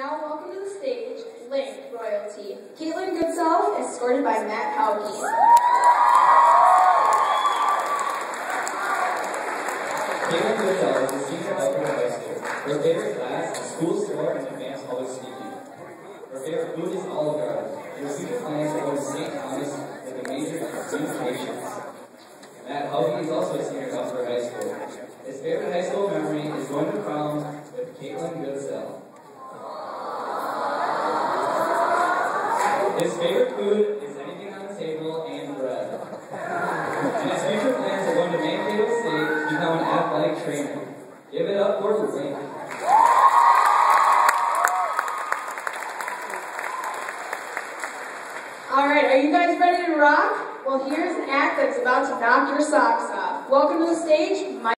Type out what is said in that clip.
Now welcome to the stage, Link Royalty. Caitlin Goodsell, escorted by Matt Hauke. Caitlin Goodsell is a senior at Elkhorn High School. Her favorite class is school, sport, and advanced public speaking. Her favorite food is Olive Garden. Her future plans are going to St. Thomas with a major in communications. Matt Hauke is also a senior at Elkhorn High School. His favorite high school memory is going to prom with Caitlin Goodsell. His favorite food is anything on the table and bread. And his future plans are going to Mankato State to become an athletic trainer. Give it up for Link. Alright, are you guys ready to rock? Well, here's an act that's about to knock your socks off. Welcome to the stage, Mike.